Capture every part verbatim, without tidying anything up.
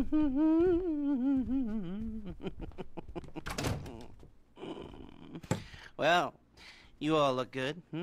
Well, you all look good, hmm?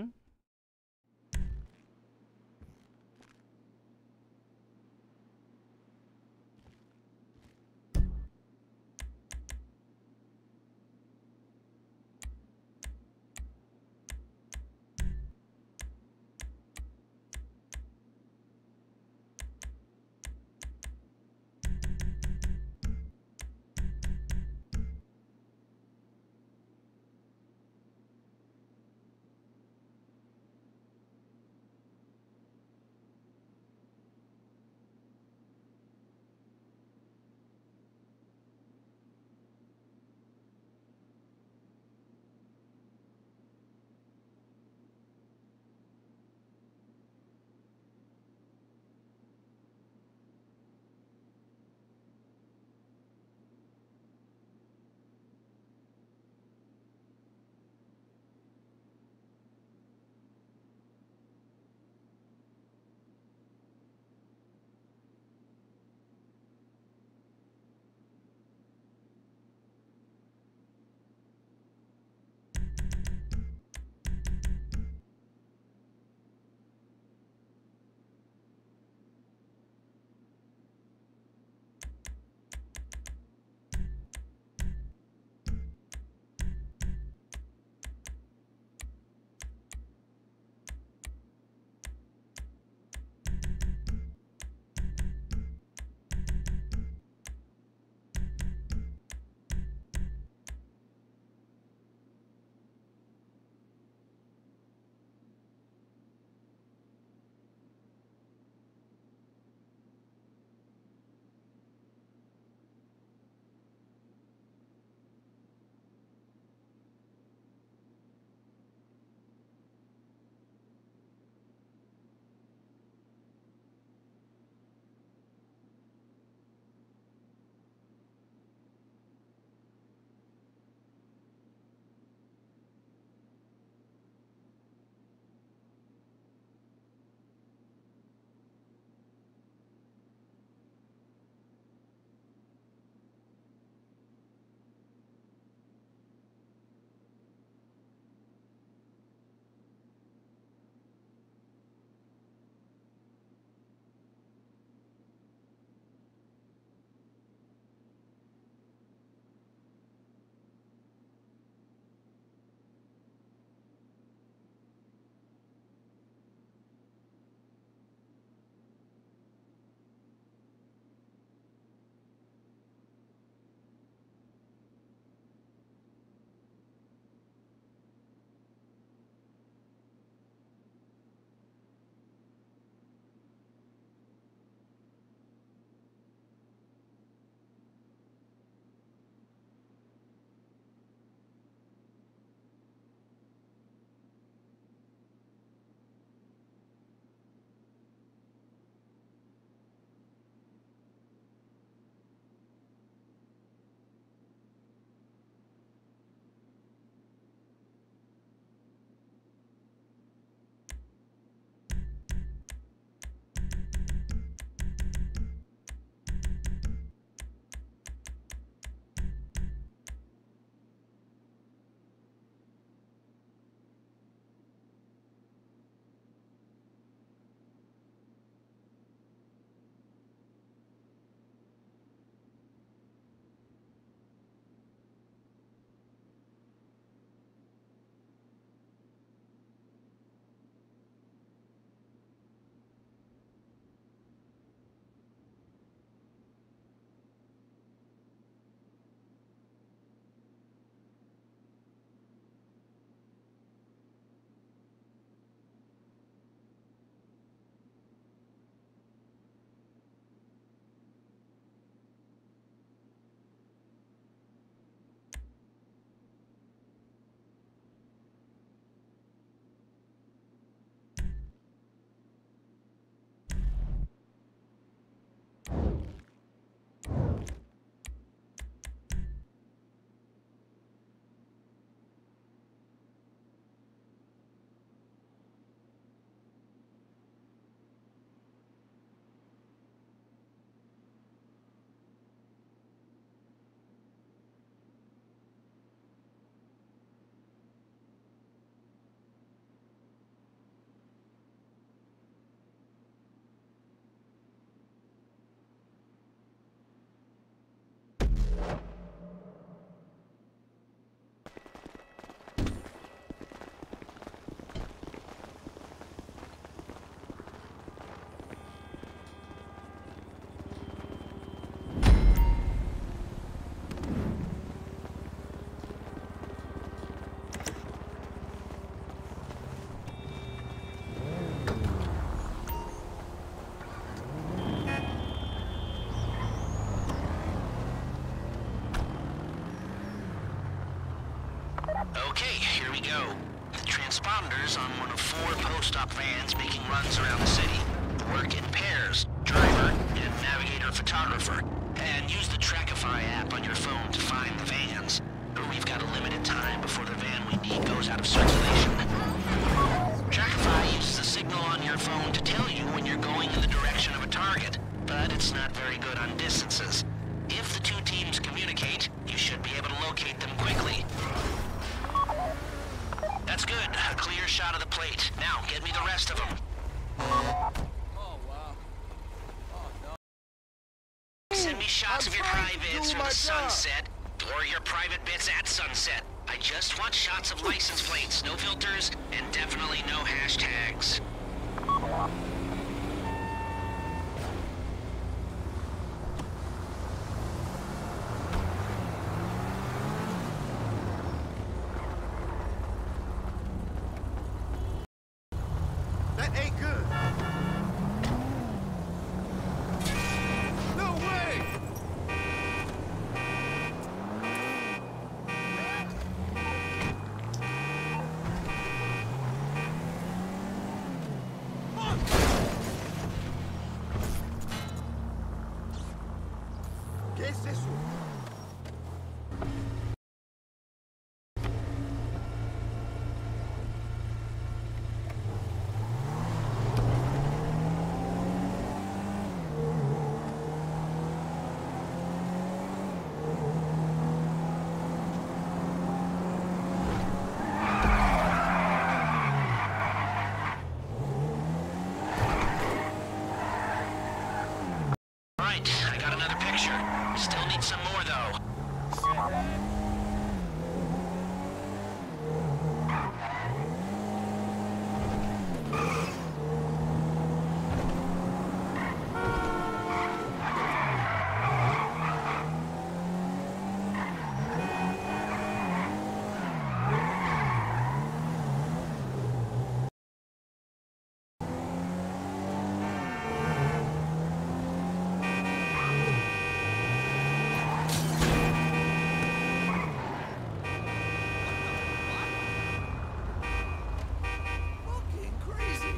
transponders on one of four post-op vans making runs around the city. Work in pairs, driver and navigator photographer. And use the Trackify app on your phone to find the vans. We've got a limited time before the van we need goes out of circulation. Trackify uses a signal on your phone to tell you when you're going in the direction of a target, but it's not very good on distances. If the two teams communicate, you should be able to locate them quickly. That's good. A clear shot of the plate. Now, get me the rest of them. Oh, wow. Oh, no. Send me shots I'm of your trying to privates do from my the job. sunset, or your private bits at sunset. I just want shots of license plates, no filters, and definitely no hashtags. That ain't good. No way! ¿Qué es eso? Right, I got another picture. Still need some more, though. Fucking crazy.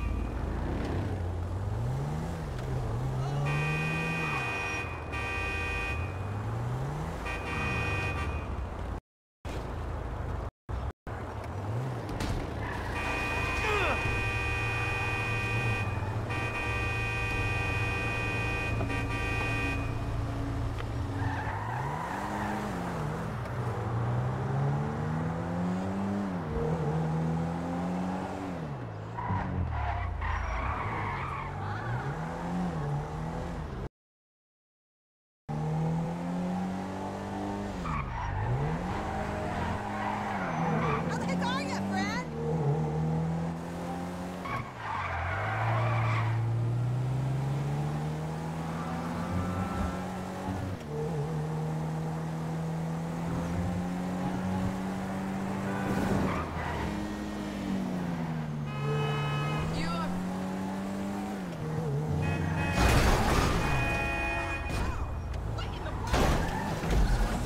How the heck are you, Fred? You are... What in the world?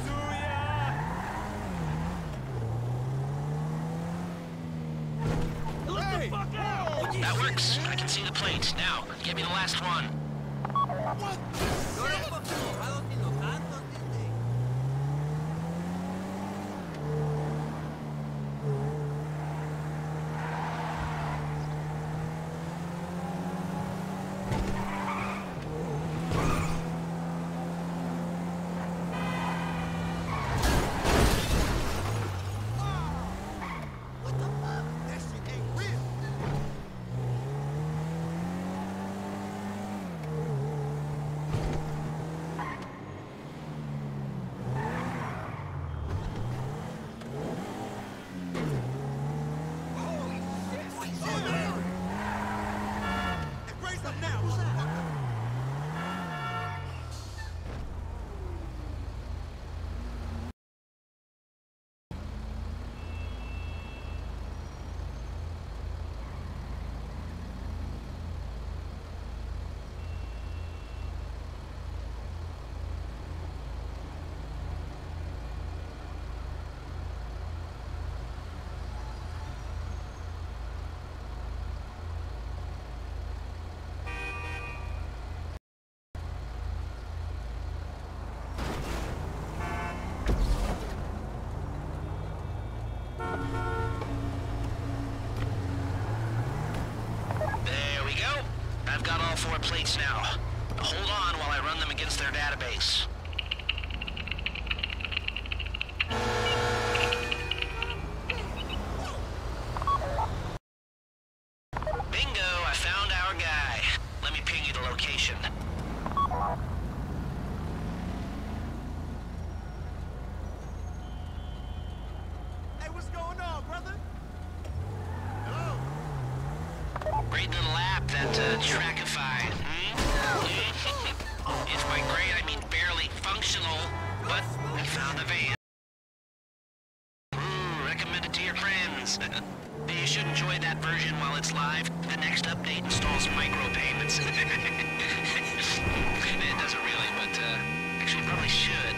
Hey! That works. I can see the plate. Now, get me the last one. What? What the fuck? That shit ain't real. plates now. Hold on while I run them against their database. Bingo, I found our guy. Let me ping you the location. Hey, what's going on, brother? Hello? Great little app, that uh, Trackify. Hmm? It's by great, I mean barely functional, but we found the van. Ooh, recommend it to your friends. You should enjoy that version while it's live. The next update installs micropayments. It doesn't really, but uh, actually probably should.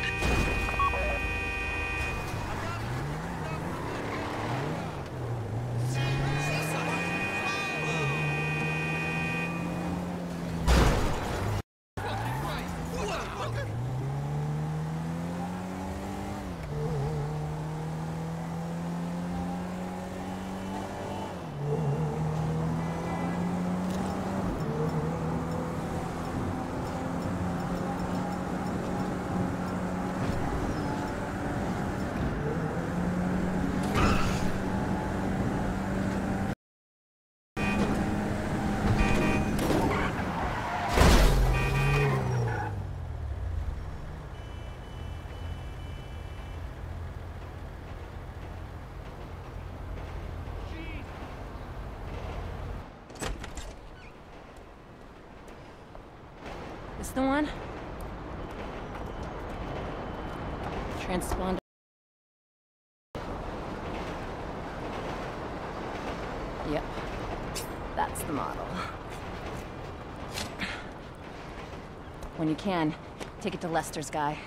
This the one? Transponder. Yep. That's the model. When you can, take it to Lester's guy.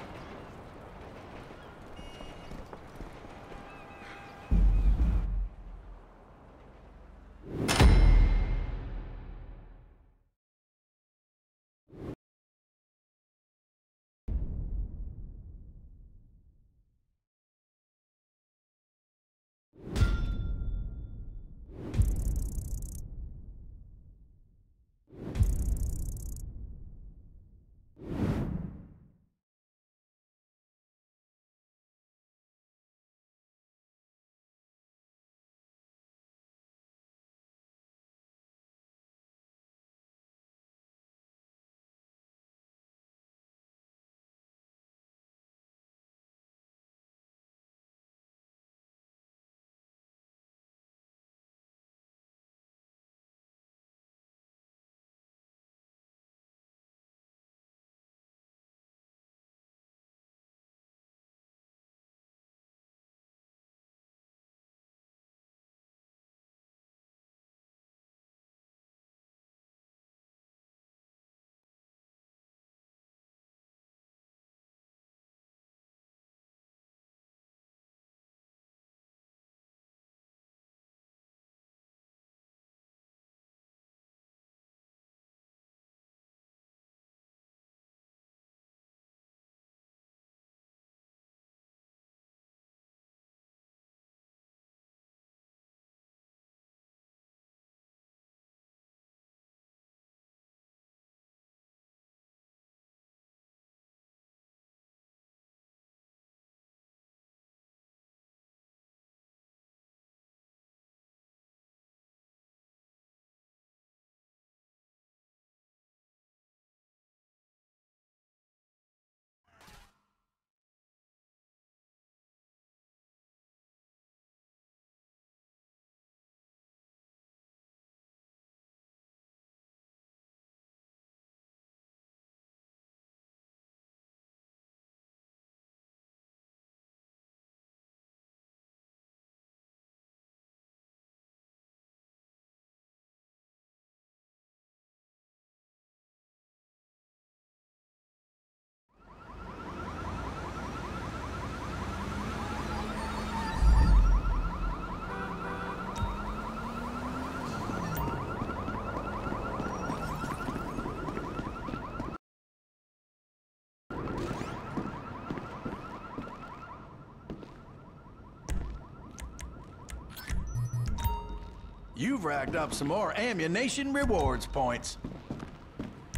You've racked up some more ammunition rewards points.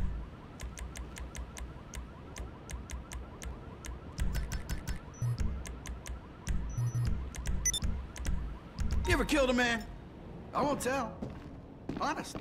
You ever killed a man? I won't tell. Honest.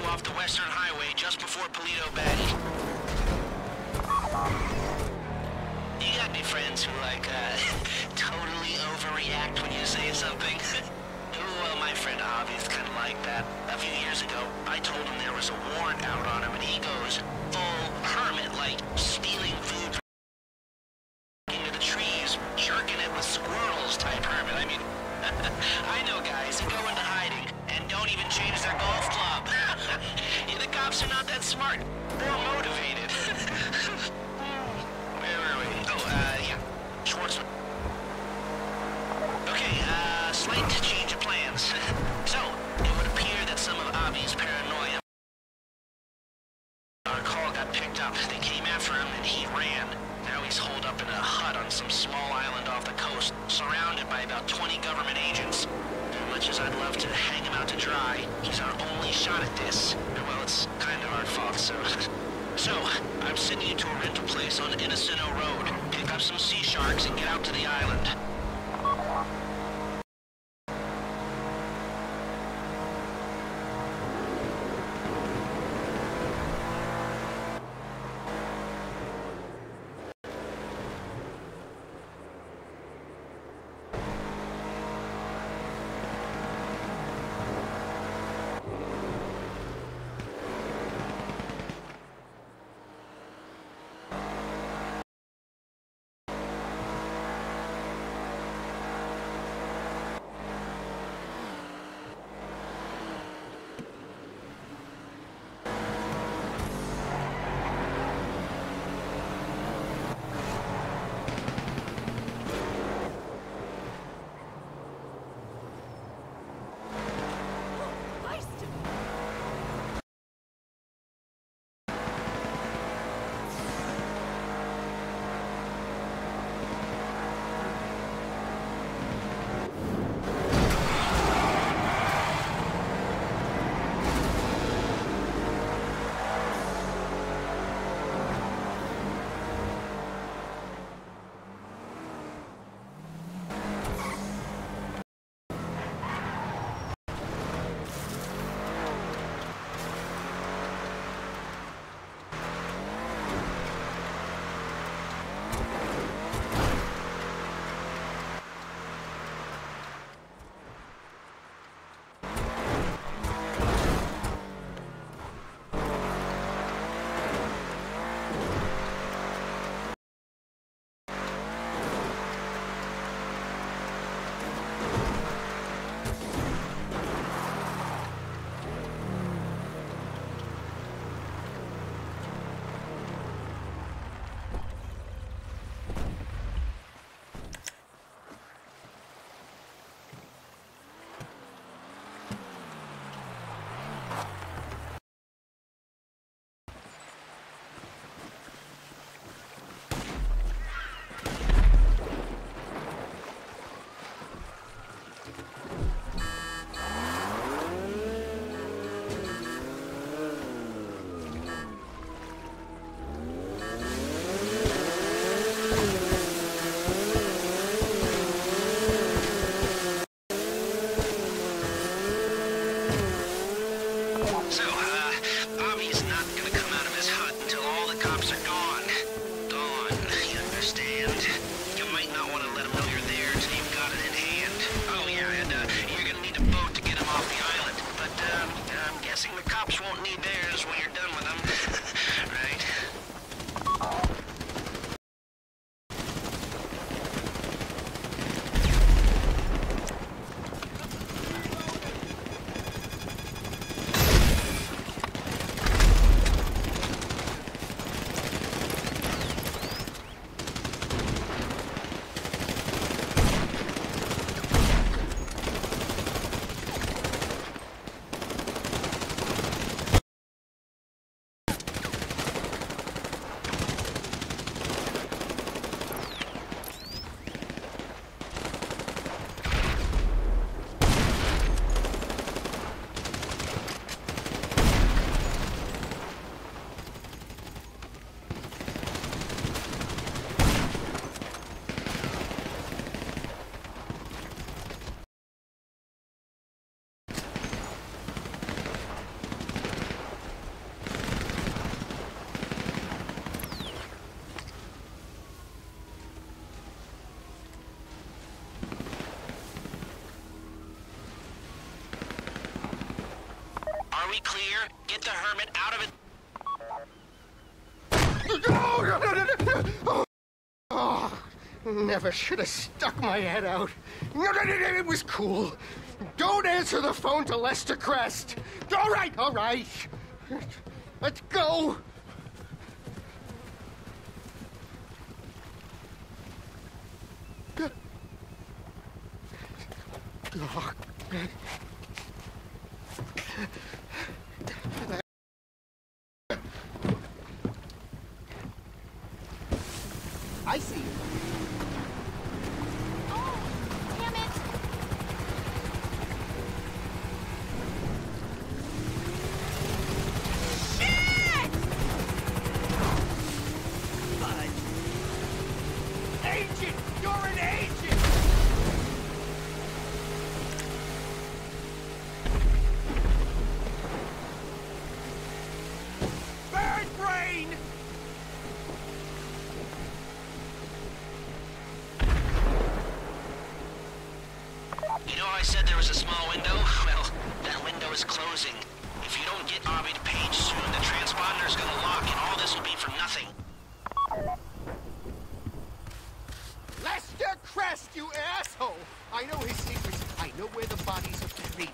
off the Western Highway just before Polito Bay. You got any friends who, like, uh, totally overreact when you say something? Well, my friend Avi's kind of like that. A few years ago, I told him there was a warrant out on him, and he goes full hermit, like stealing food into the trees, jerking it with squirrels type hermit. I mean, I know guys who go into hiding and don't even change their golf club. Yeah, the cops are not that smart or motivated. Where were we? Oh, uh, yeah, Schwartzman. Okay, uh, slight change of plans. So, it would appear that some of Avi's paranoia. Our call got picked up. They came after him and he ran. Now he's holed up in a hut on some small island off the coast, surrounded by about twenty government agents. As much as I'd love to hang him out to dry, he's our only shot at this. And well, it's kind of our fault, so... So, I'm sending you to a rental place on Innocento Road. Pick up some sea sharks and get out to the island. clear. Get the hermit out of it. Oh, never should have stuck my head out. It was cool. Don't answer the phone to Lester Crest. All right, all right. Let's go. Oh. I see you. Oh, damn it! Shit! Agent! You're an agent! Bird brain! You know I said there was a small window? Well, that window is closing. If you don't get Bobby to Page soon, the transponder's gonna lock and all this will be for nothing. Lester Crest, you asshole! I know his secrets. I know where the bodies are buried.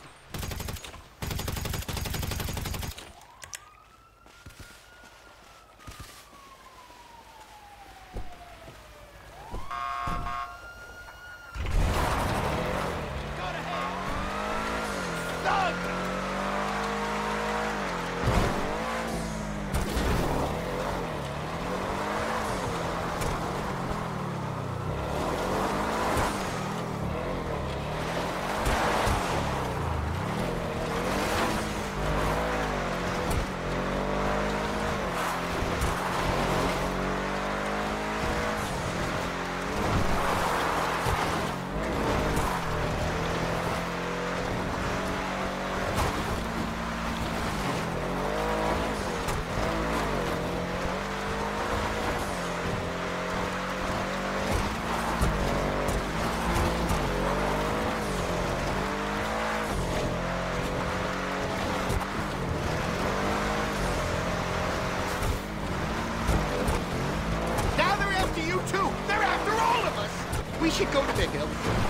We should go to the hill.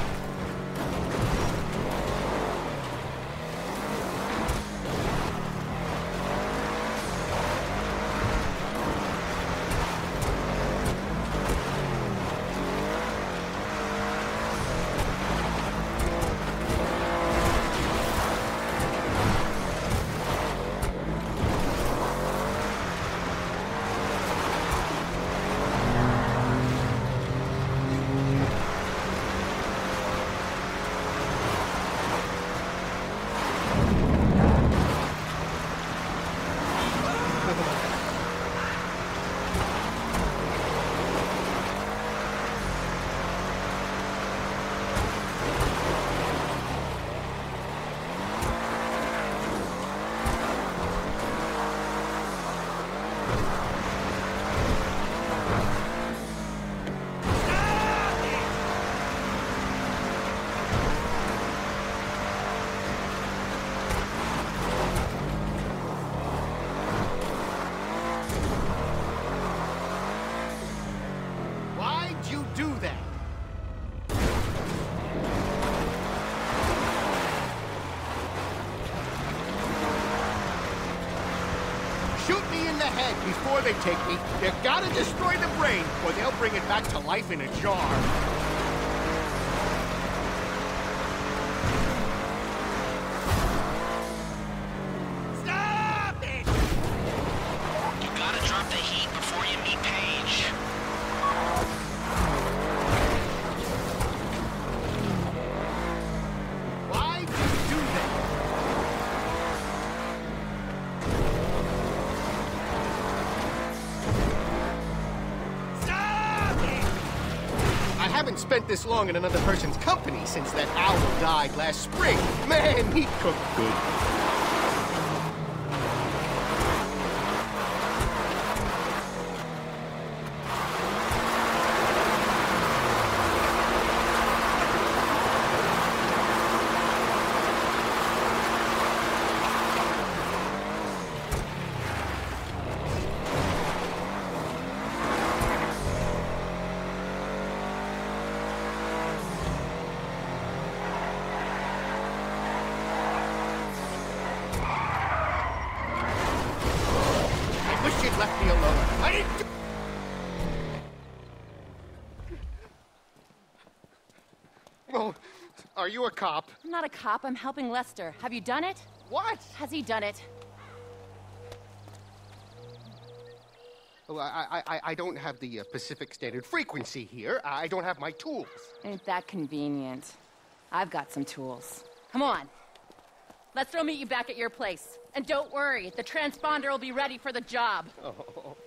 Shoot me in the head before they take me. You gotta destroy the brain, or they'll bring it back to life in a jar. Stop it! You gotta drop the heat before you meet Paige. Why do you do that? I haven't spent this long in another person's company since that owl died last spring. Man, he cooked good. I didn't do... Well, are you a cop? I'm not a cop, I'm helping Lester. Have you done it? What? Has he done it? Well, I, I, I don't have the uh, Pacific Standard Frequency here. I don't have my tools. Ain't that convenient. I've got some tools. Come on. Lester will meet you back at your place. And don't worry, the transponder will be ready for the job. Oh.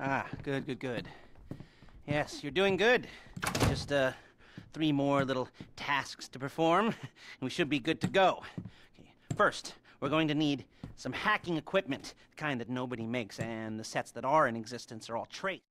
Ah, good, good, good. Yes, you're doing good. Just, uh, three more little tasks to perform, and we should be good to go. Okay, first, we're going to need some hacking equipment, the kind that nobody makes, and the sets that are in existence are all traced.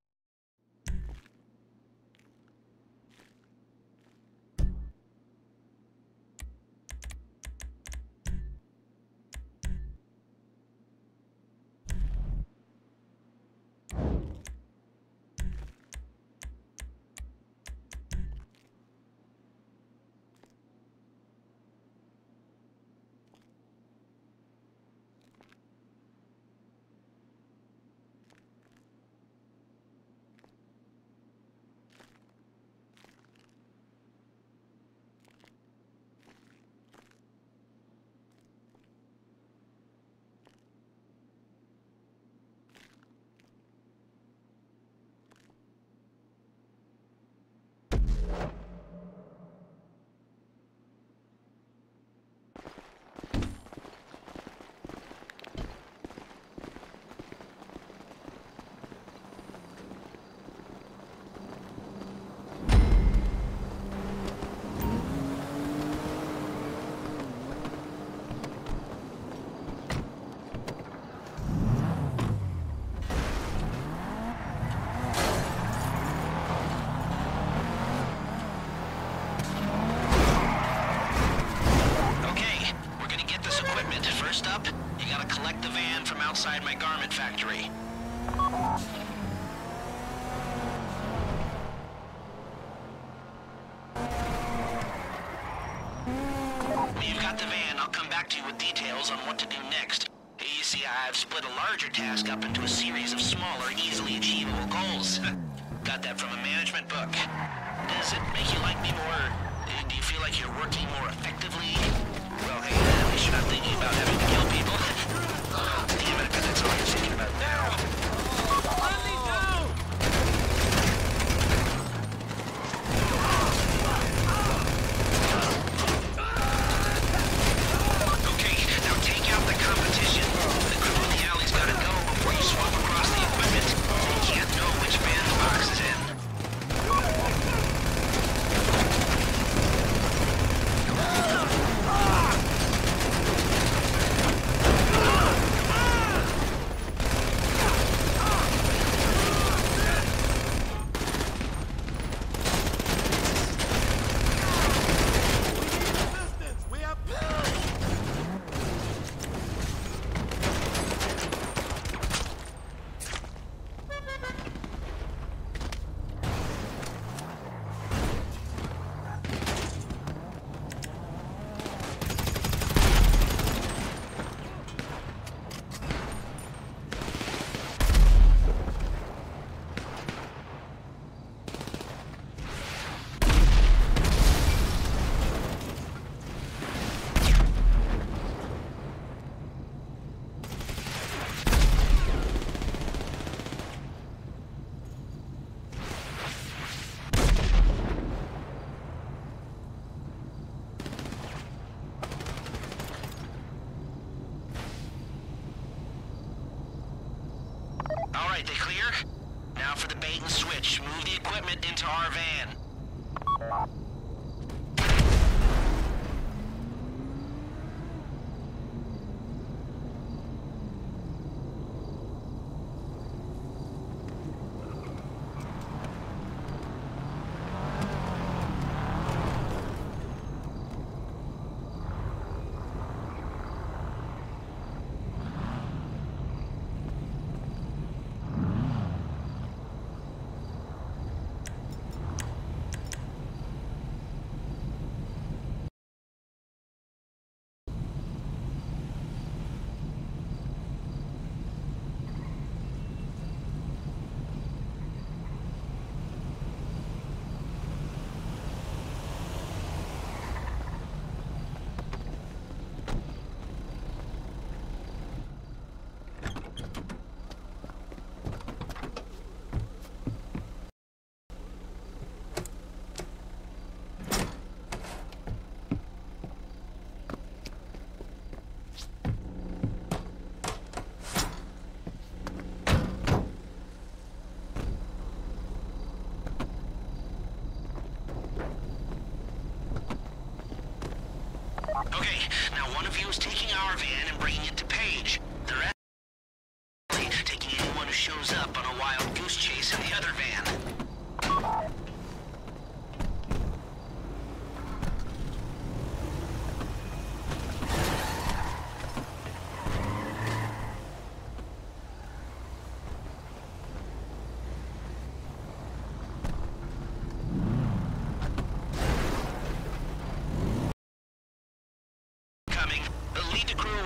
Outside my garment factory. When you've got the van, I'll come back to you with details on what to do next. You see, I've split a larger task up into a series of smaller, easily achievable goals. Got that from a management book. Does it make you like me more? Do you feel like you're working more effectively? Well, hey, at least you're not thinking about having to kill people. Damn it, because that's all you're thinking about now. Let me go! Okay, now take out the competition. The crew in the alley's gotta go before you swap across the equipment. You can't know which van the box is in. All right, they clear? Now for the bait and switch. Move the equipment into our van.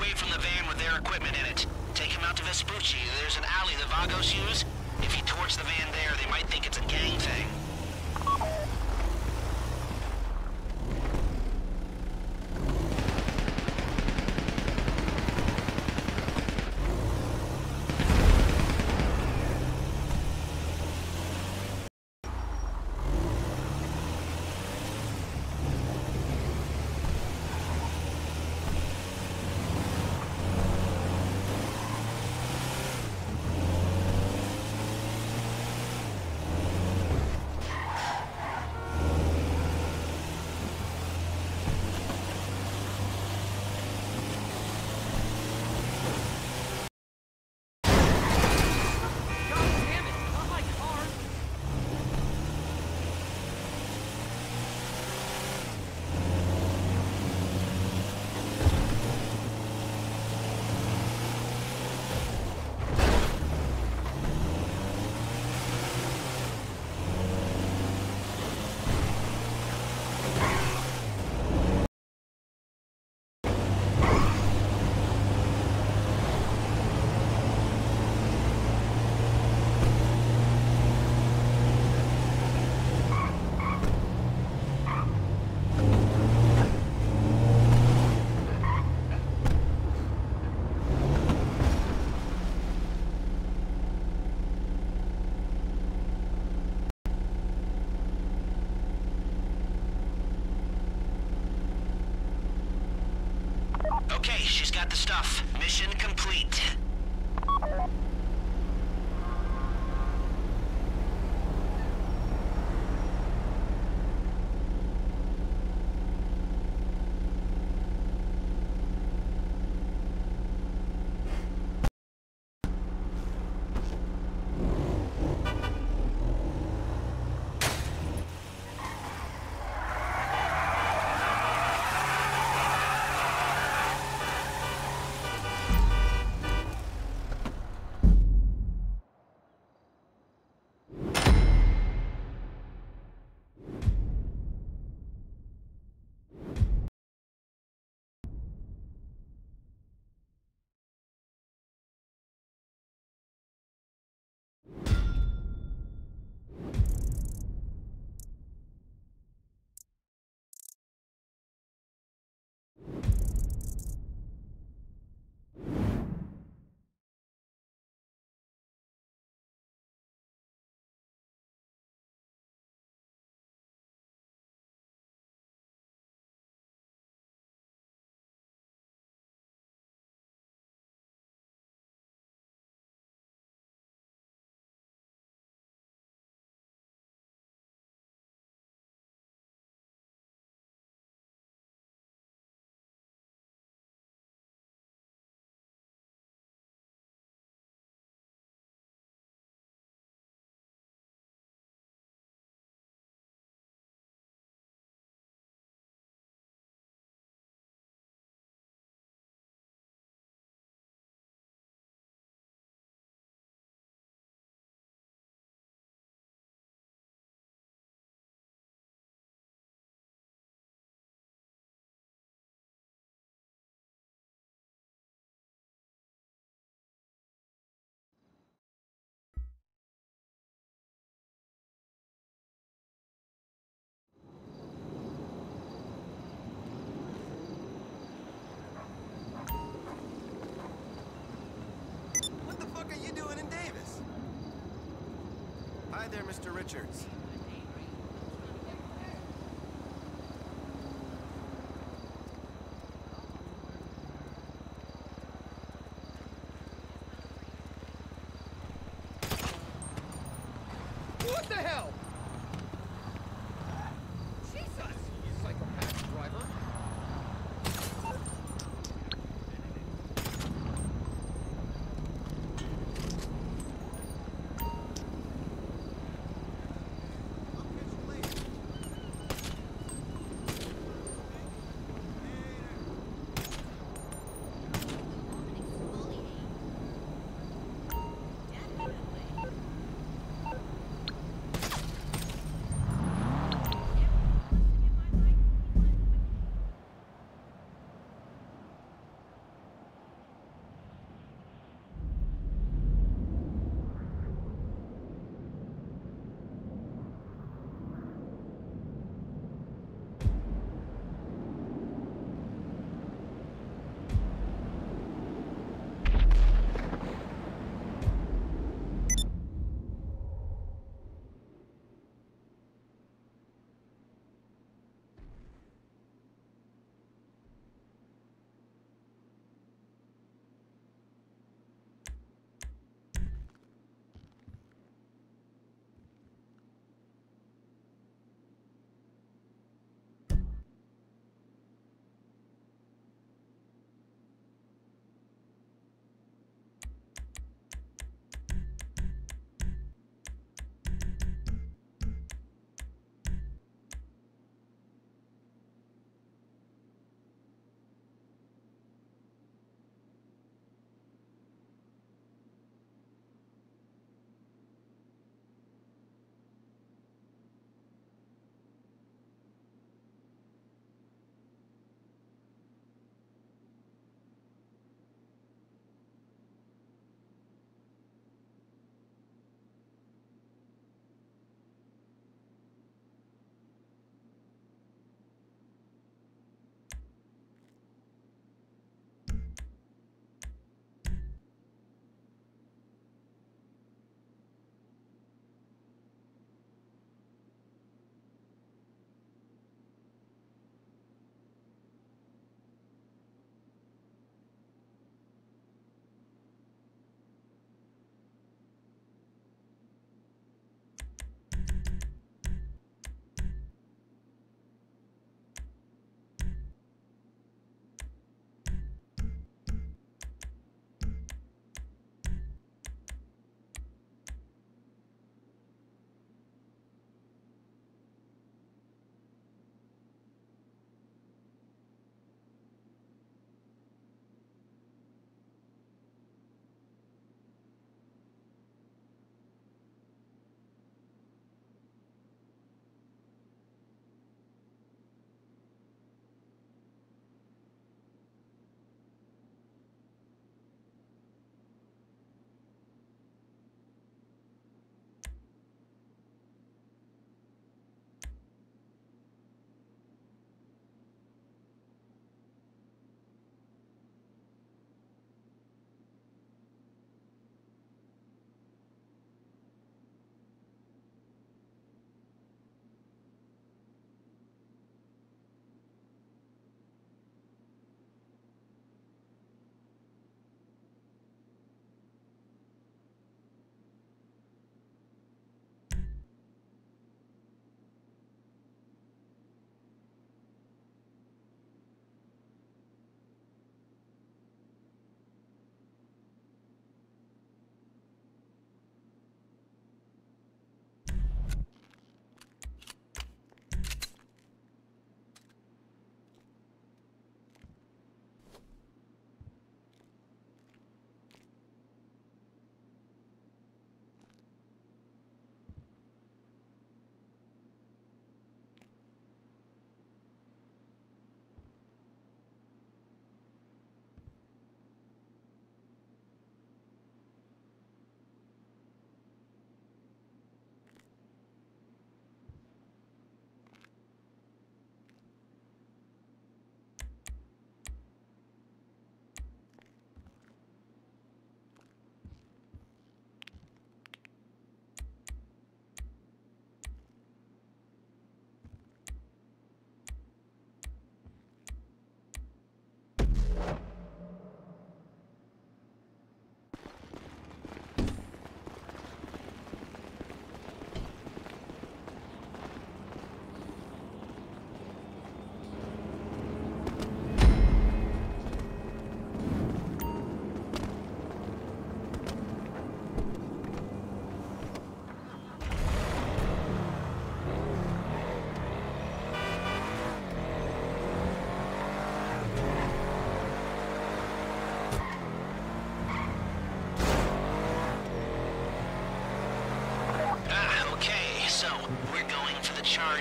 away from the van with their equipment in it. Take him out to Vespucci. There's an alley the Vagos use. If you torch the van there, they might think it's a gang thing. Okay, she's got the stuff. Mission complete. Hi there, Mister Richards. What the hell? Jesus, you psychopath driver.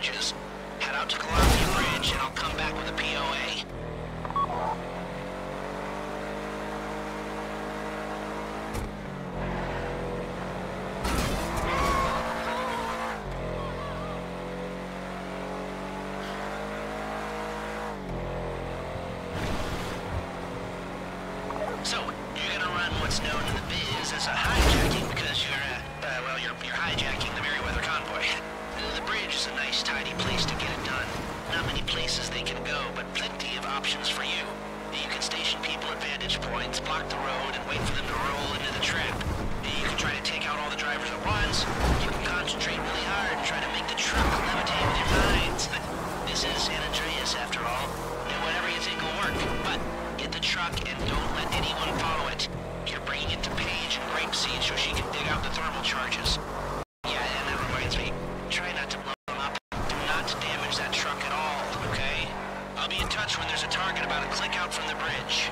bridges. Head out to Columbia Bridge, and I'll come back with a P O A. So, you're gonna run what's known in the biz as a hijacking because you're, uh, uh well, you're, you're hijacking the Merryweather convoy. The bridge is a nice, tidy place to get it done. Not many places they can go, but plenty of options for you. You can station people at vantage points, block the road, and wait for them to roll into the trap. You can try to take out all the drivers at once. You can concentrate really hard and try to make the truck levitate with your minds. This is San Andreas, after all. Do whatever you think will work, but get the truck and don't let anyone follow it. You're bringing it to Paige and Grapeseed so she can dig out the thermal charges. Yeah, and that reminds me, try not to blow them up. Do not damage that truck at all, okay? I'll be in touch when there's a target about a click out from the bridge.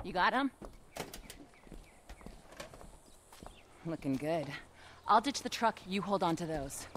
You got him? Looking good. I'll ditch the truck, you hold on to those.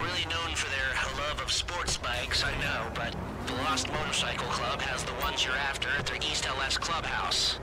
really known for their love of sports bikes, I know, but the Lost Motorcycle Club has the ones you're after at their East L S clubhouse.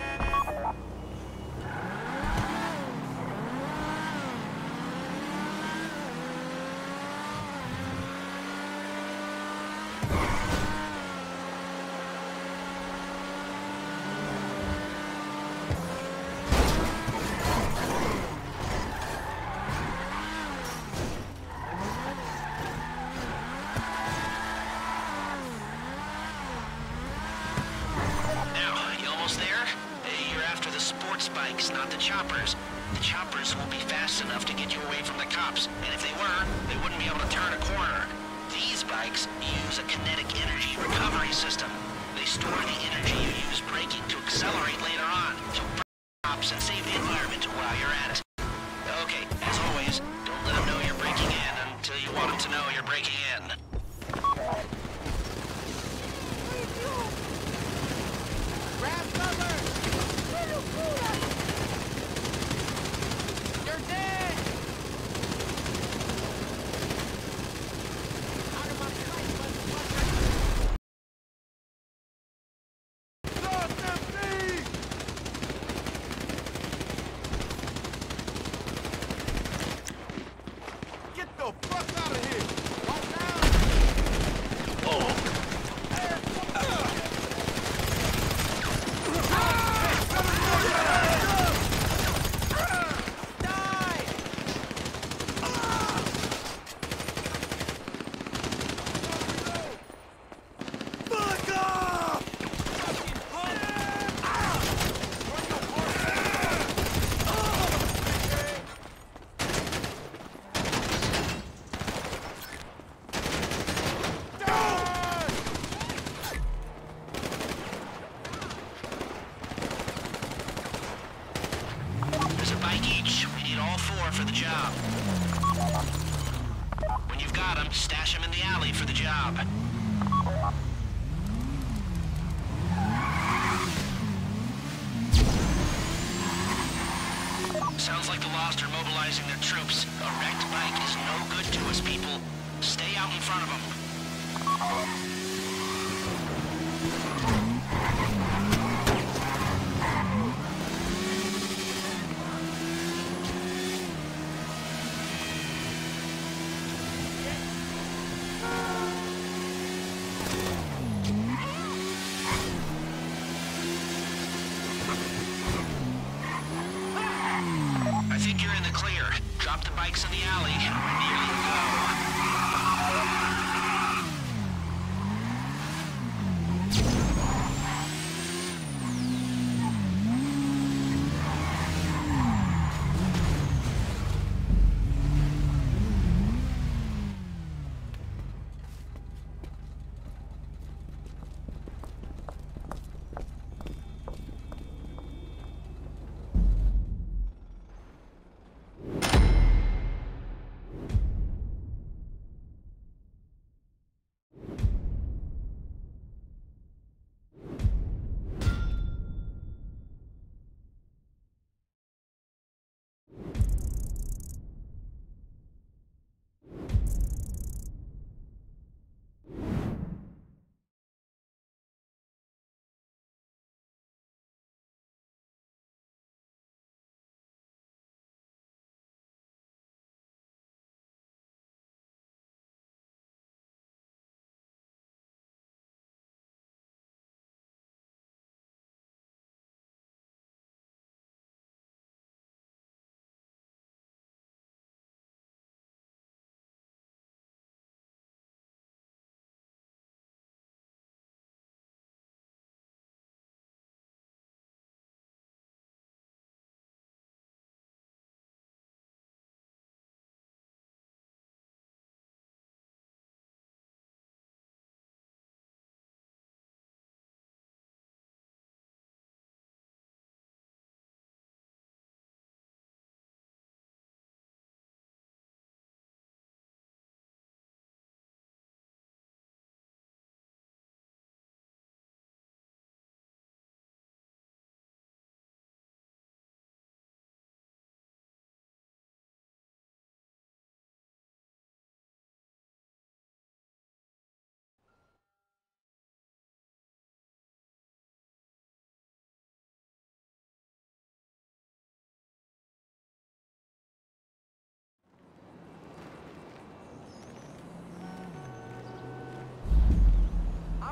Bikes, not the choppers. The choppers won't be fast enough to get you away from the cops, and if they were, they wouldn't be able to turn a corner. These bikes use a kinetic energy recovery system. They store the energy you use braking to accelerate later on, to break cops and save the environment while you're at it. Okay, as always, don't let them know you're breaking in until you want them to know you're breaking in. Grab cover! You're dead! Out of my sight, motherfucker! Lost M C! Get the fuck out of here! Walk down! Oh! For the job. When you've got them, stash them in the alley for the job. Sounds like the Lost are mobilizing their troops. A wrecked bike is no good to us, people. Stay out in front of them. I think you're in the clear. Drop the bikes in the alley, and we're nearly to go.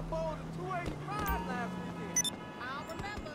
bowled a two eighty-five last weekend. I'll remember.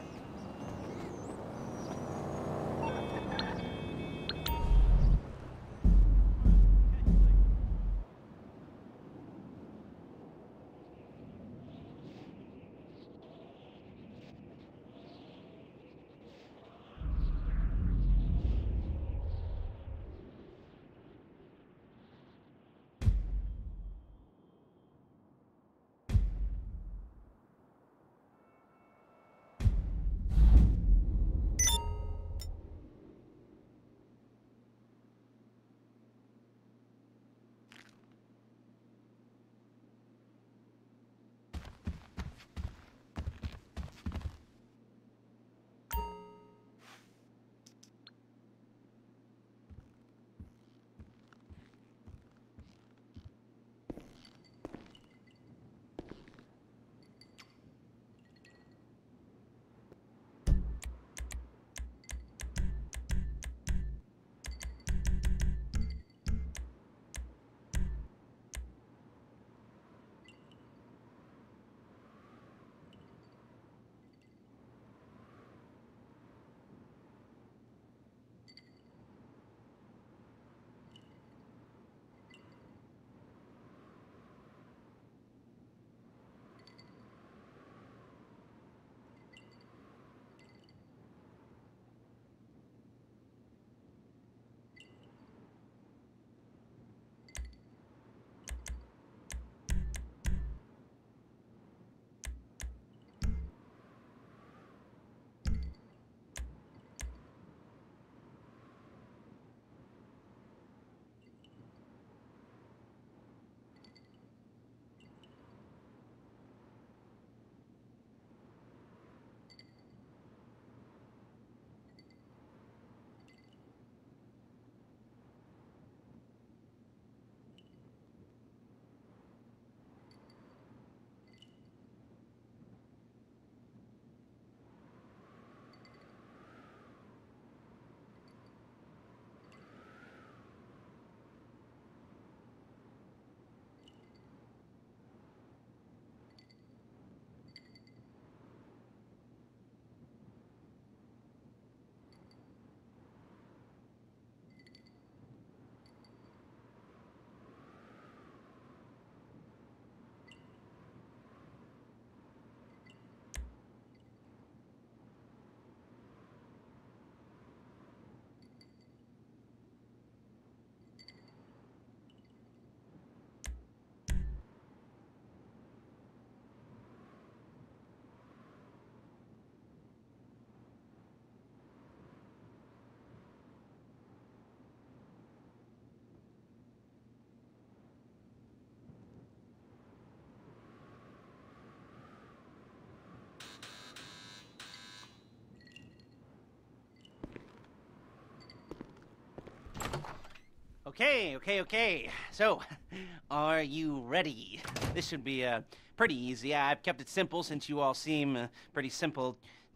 Okay, okay, okay. So, are you ready? This should be uh, pretty easy. I've kept it simple since you all seem uh, pretty simple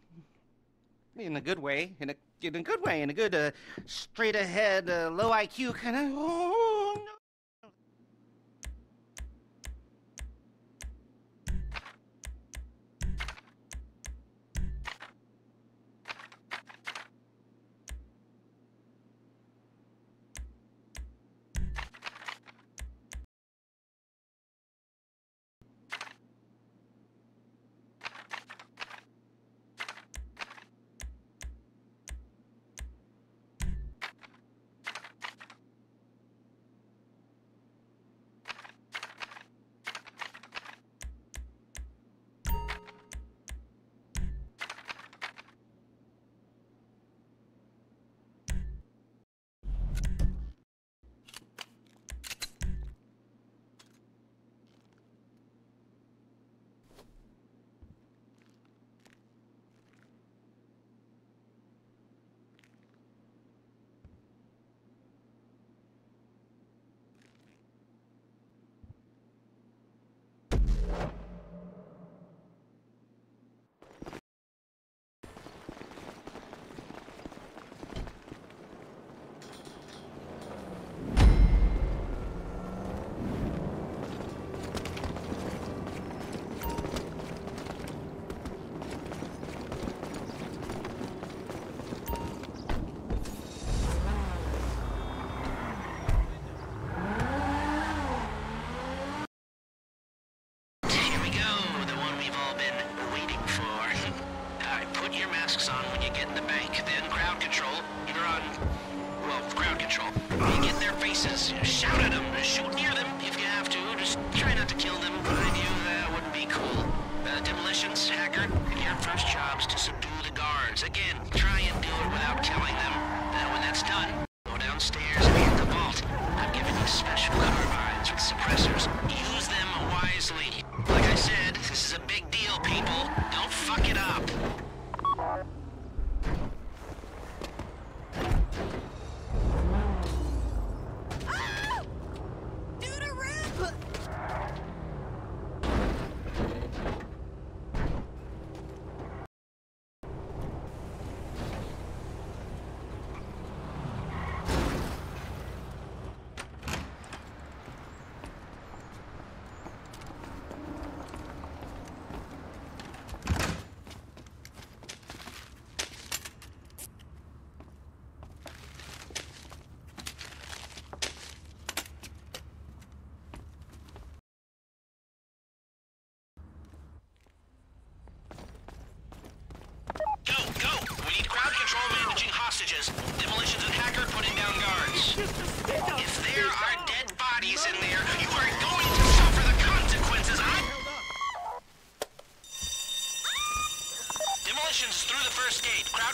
in a good way, in a in a good way, in a good uh, straight ahead, uh, low I Q kind of. Oh, no.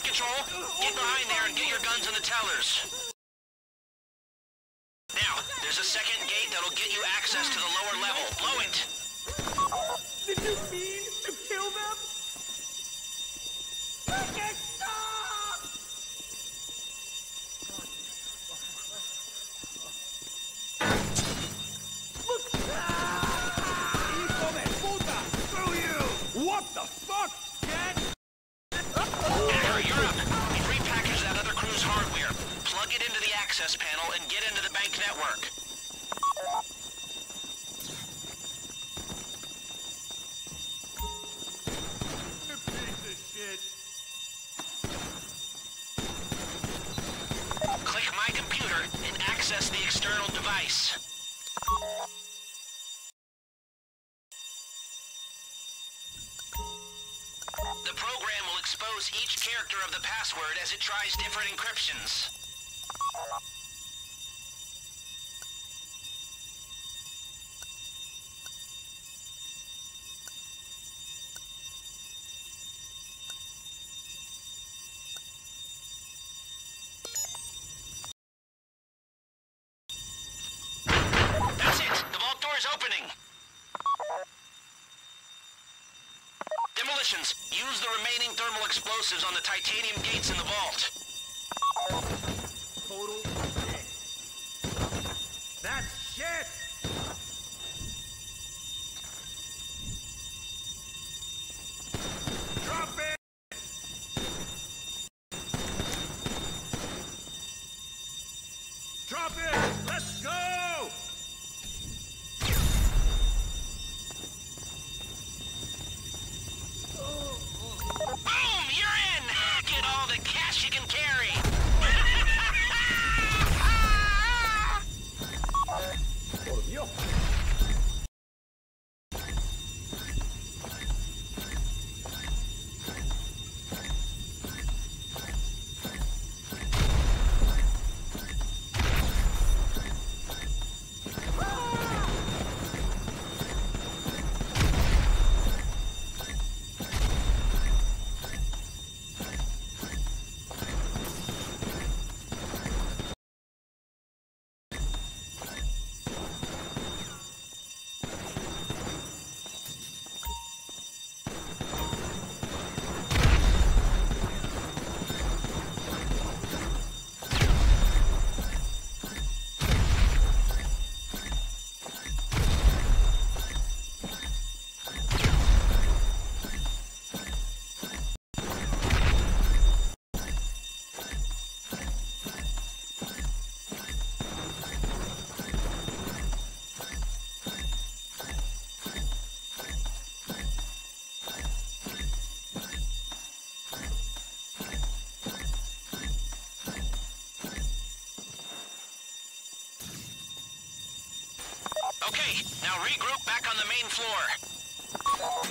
control. Get behind there and get your guns in the tellers. Now, there's a second gate that'll get you access to the lower level. Blow it. Did you mean to kill them? Make it stop! Look! Hijo de puta! Screw you! What the fuck, Cat? Edgar, you're up. We've repackaged that other crew's hardware. Plug it into the access panel and get into the bank network. You piece of shit! Click My Computer and access the external device. The program will expose each character of the password as it tries different encryptions. That's it! The vault door is opening! Demolitions, use the remaining thermal explosives on the titanium gates in the vault. Total shit. That's shit! Drop it! Drop it! Let's go! Boom! You're in! Get all the cash you can carry! Por Dios. Okay, now regroup back on the main floor.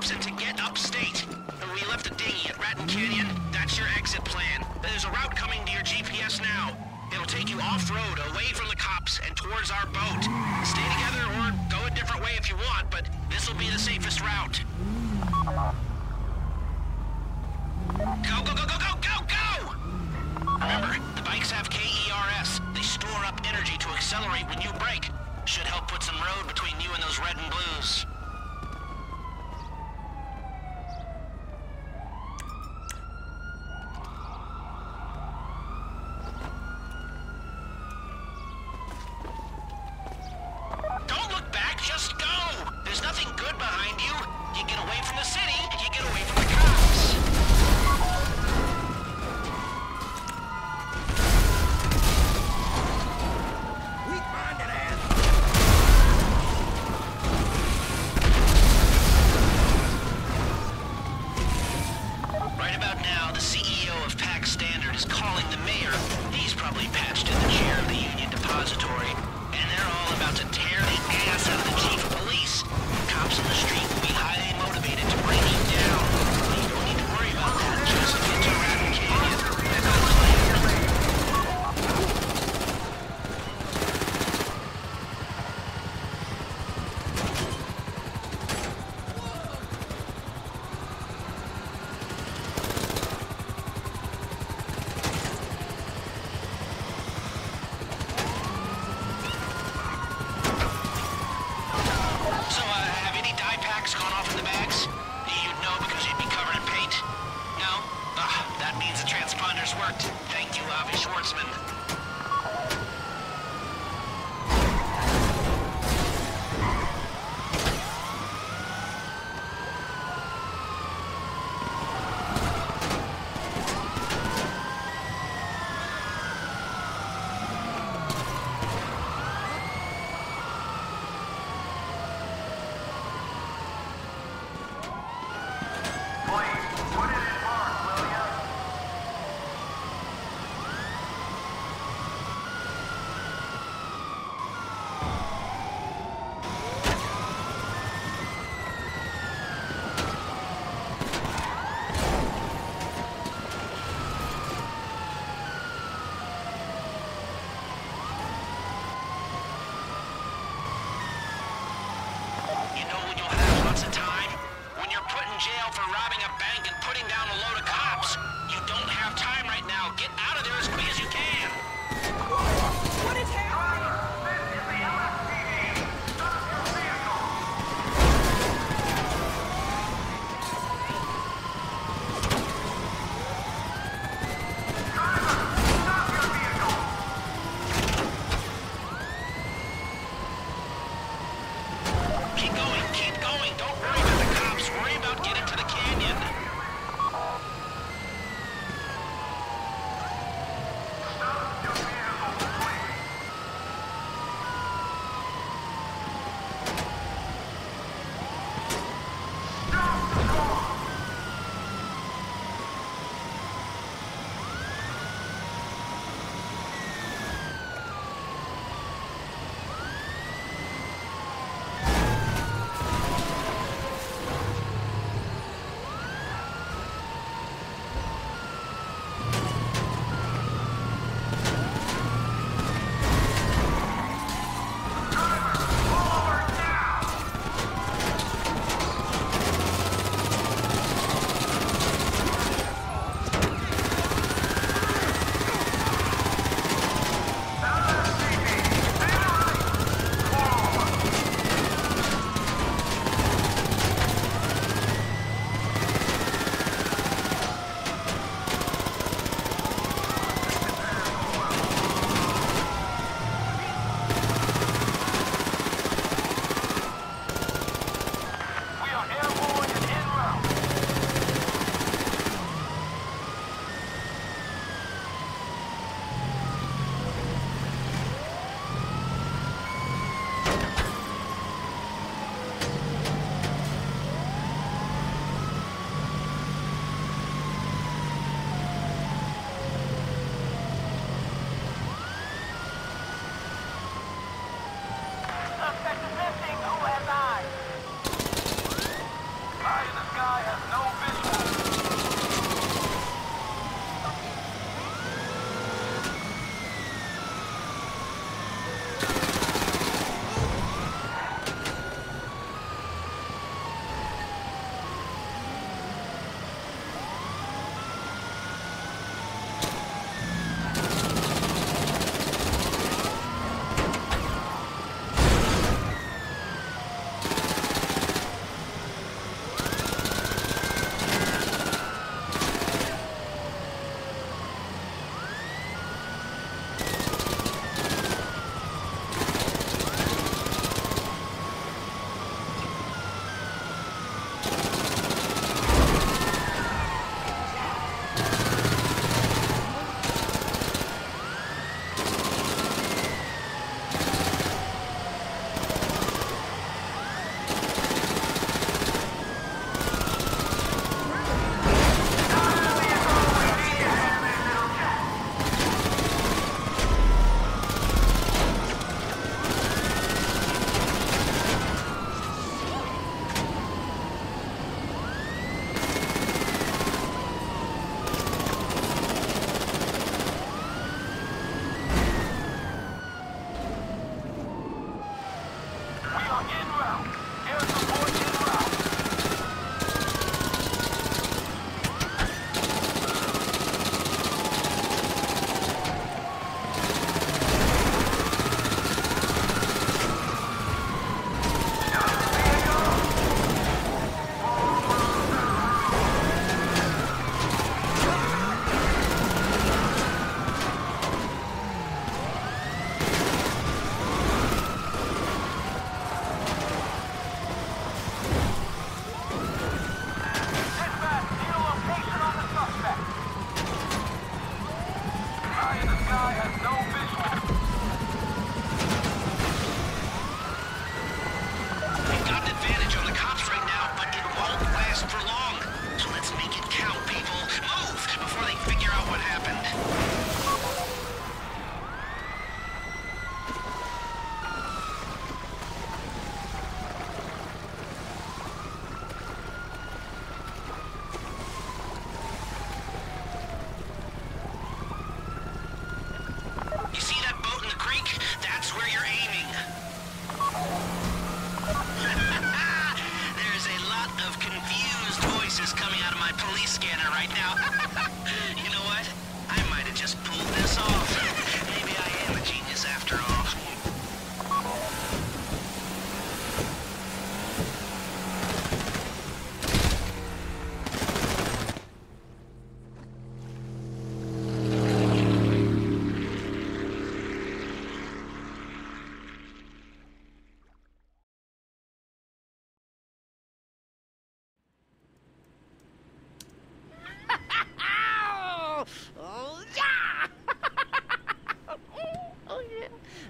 cops and to get upstate. We left a dinghy at Ratton Canyon. That's your exit plan. There's a route coming to your G P S now. It'll take you off-road, away from the cops, and towards our boat. Stay together or go a different way if you want, but this'll be the safest route. Go, go, go, go, go, go, go! Remember, the bikes have K E R S. They store up energy to accelerate when you brake. Should help put some road between you and those red and blues. Don't look back, just go! There's nothing good behind you. You get away from the city, and you get away from the cops. Weak-minded ass. Right about now, the C E O of Pack Standard is calling the mayor. He's probably patched in the chair of the Union Depository. And they're all about to tear the ass out of the chief of police. Cops in the street will be highly motivated to bring you down. You don't need to worry about that. Just get to Ratton Canyon. And I'll play.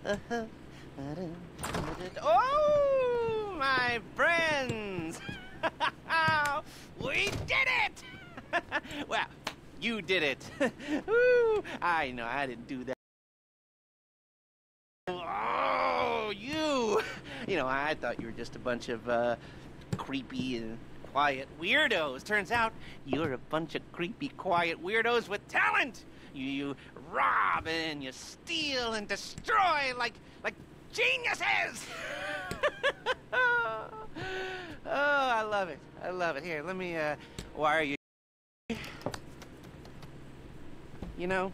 Oh, my friends! We did it! Well, you did it. Woo! I know, I didn't do that. Oh, you! You know, I thought you were just a bunch of, uh, creepy and quiet weirdos. Turns out you're a bunch of creepy, quiet weirdos with talent! You, you rob and you steal and destroy like, like geniuses! Oh, I love it. I love it. Here, let me, uh, wire you. You know,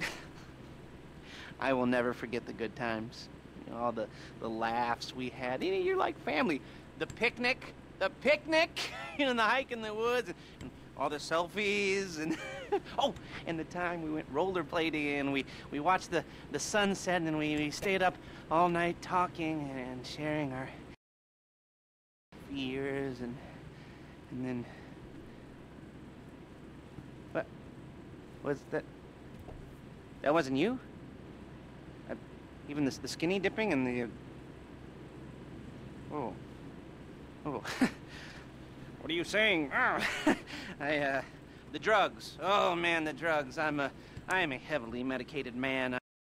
I will never forget the good times. You know, all the, the laughs we had. You know, you're like family. The picnic, the picnic, you know, the hike in the woods, and, and all the selfies, and oh, and the time we went rollerblading, and we, we watched the, the sunset, and we, we stayed up all night talking and sharing our fears, and and then what was that? That wasn't you? Uh, even the, the skinny dipping and the uh, oh oh. What are you saying? Oh. I uh the drugs. Oh man, the drugs. I'm a I am a heavily medicated man.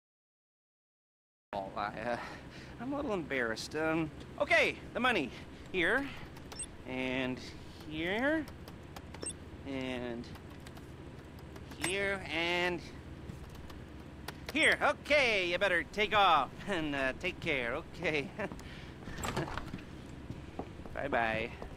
I, uh, I'm a little embarrassed. Um, okay, the money. Here, and here, and here, and here. Okay, you better take off and uh, take care. Okay. Bye-bye.